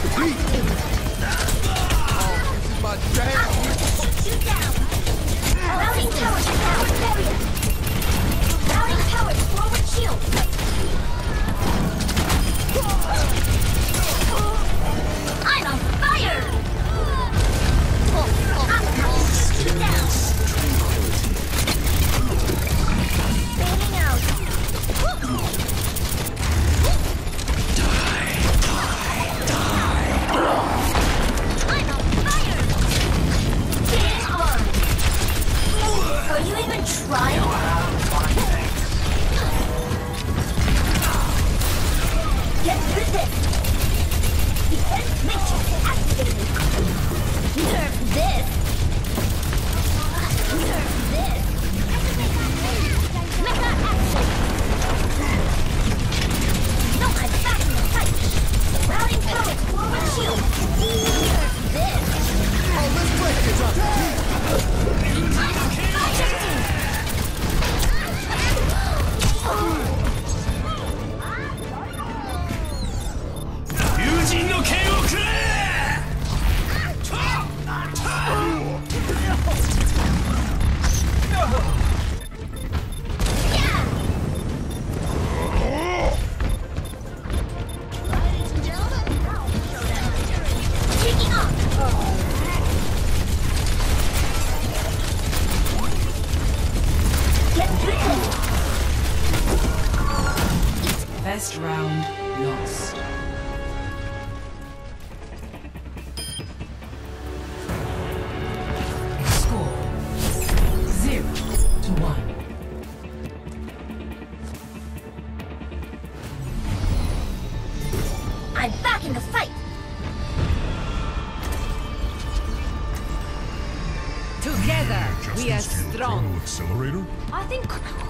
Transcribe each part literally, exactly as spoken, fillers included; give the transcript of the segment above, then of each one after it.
First round lost. Score zero to one. I'm back in the fight. Together we are strong. Accelerator? I think.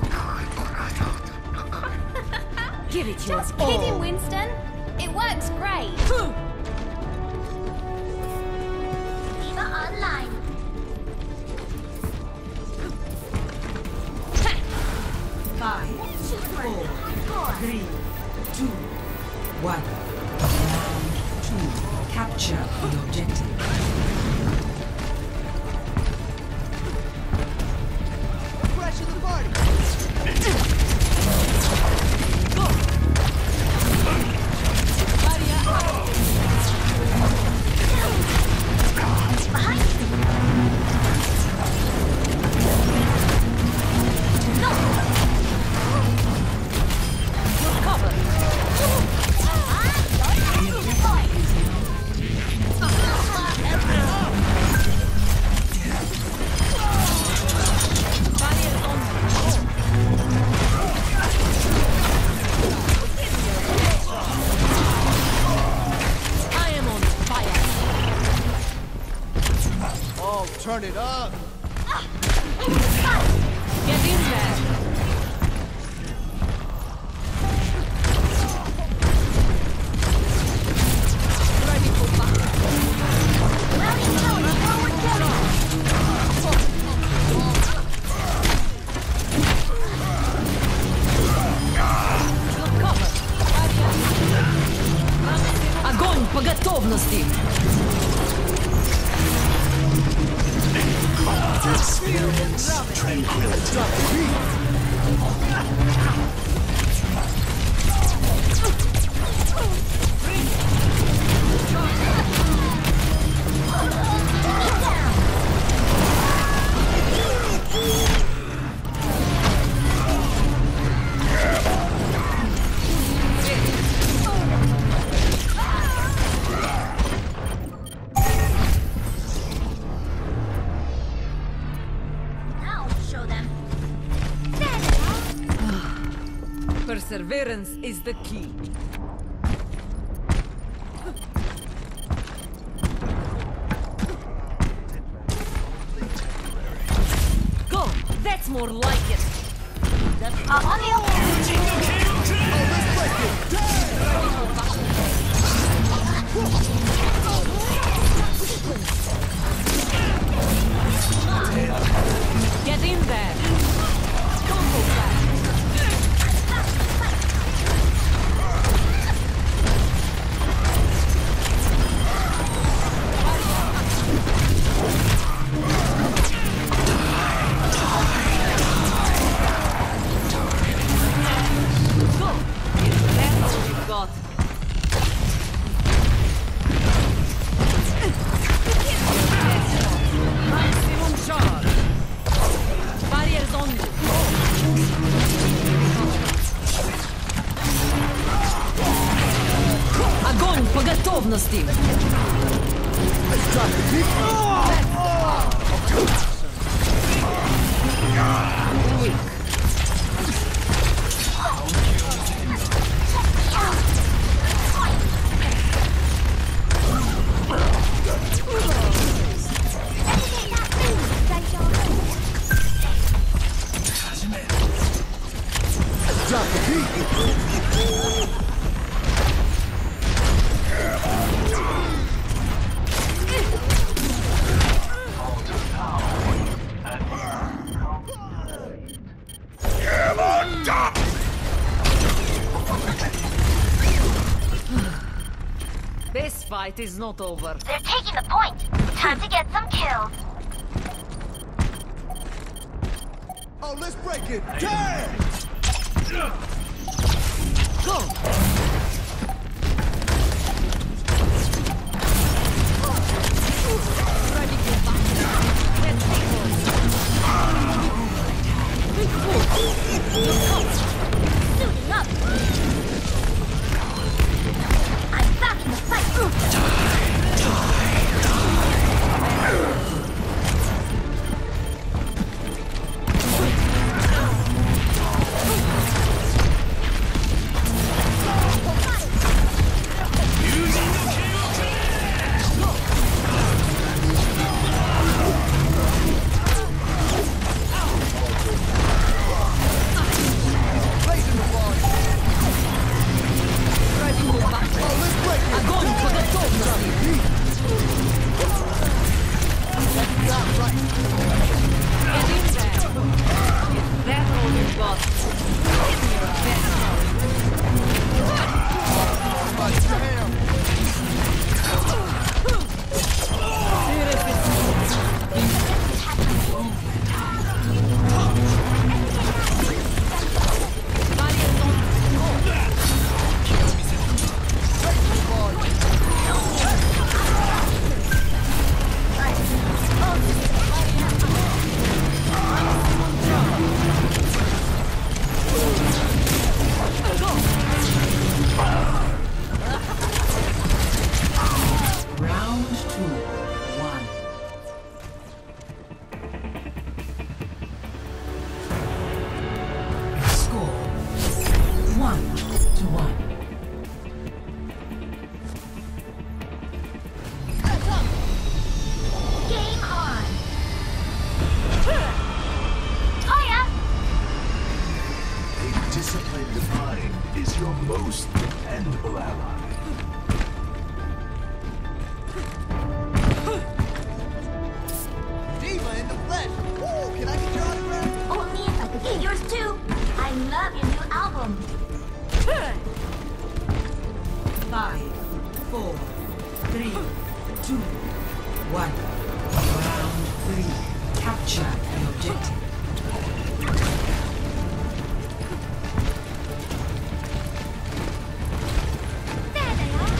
Give it your Just all. kidding, Winston. It works great. Diva online. Five, four, three, two, one. Round two. Capture the objective. Crash in the party! Turn it up! Get in there! Ready for battle. Rally power forward carry. Огонь по готовности! Experience tranquility. Perseverance is the key. Go! That's more like it! I'm on the Get in there! Don't go back! по готовности! Weak. Drop the beat. This fight is not over. They're taking the point. Time to get some kills. Oh, let's break it. Damn! Go! Ready to fight. Let's Suiting up. I'm back in the fight. Огонь по готовности! Get in there! That's all you've got. Give me your best. Round two, one. Score one to one. Game on. Fire! A disciplined mind is your most dependable ally. Diva in the flesh. Ooh, can I get your autograph? Only if I could get yours too. I love your new album. Five, four, three, two, one. Round three. Capture the objective. There they are.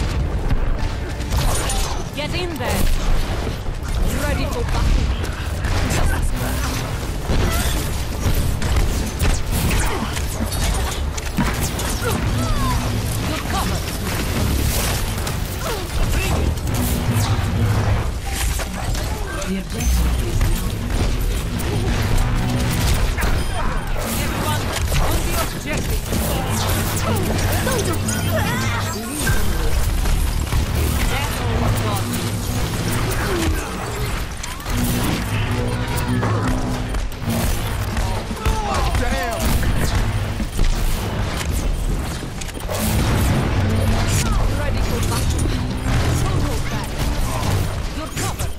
Get in there! Ready for battle! You're covered! The objective is Everyone, on the objective! That's all we've got. Damn! Ready for battle! Don't hold back! You're covered!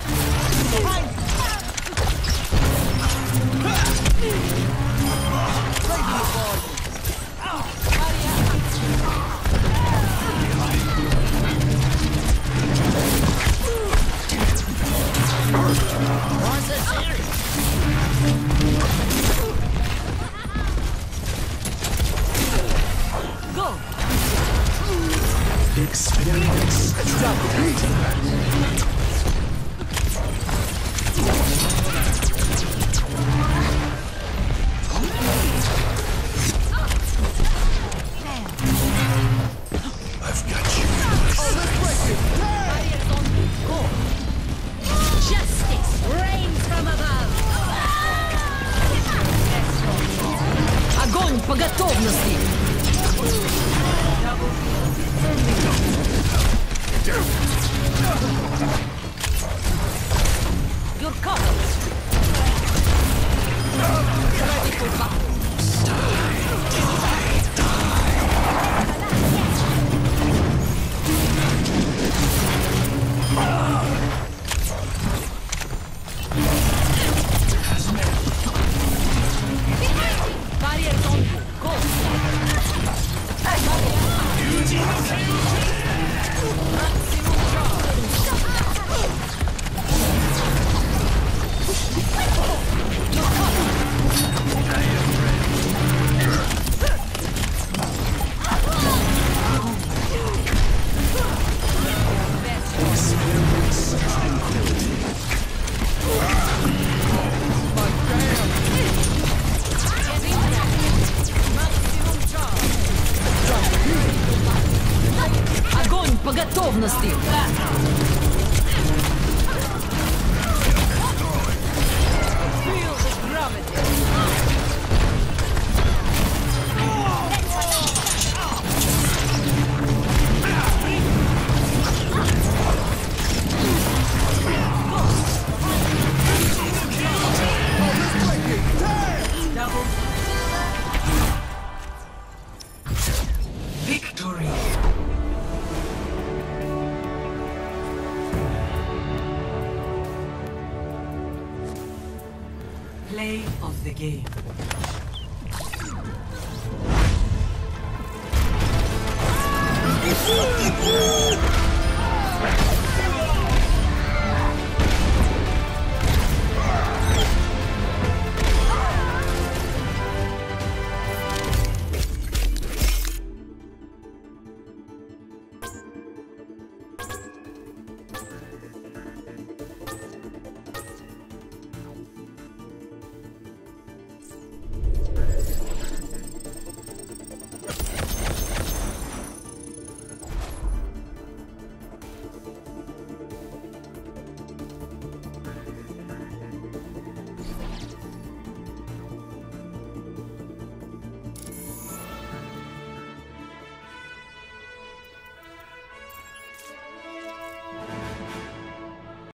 Go! Experience Drop the beat. I've got you. Oh, let's break Готовности! Feel the gravity! Double. Victory. Play of the game. Woo!